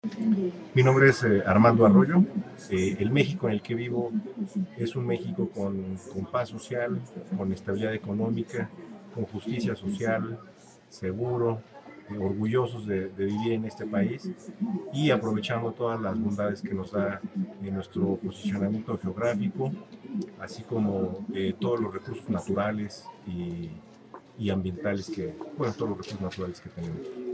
Mi nombre es Armando Arroyo. El México en el que vivo es un México con paz social, con estabilidad económica, con justicia social, seguro, orgullosos de vivir en este país y aprovechando todas las bondades que nos da nuestro posicionamiento geográfico, así como todos los recursos naturales y ambientales bueno, todos los recursos naturales que tenemos.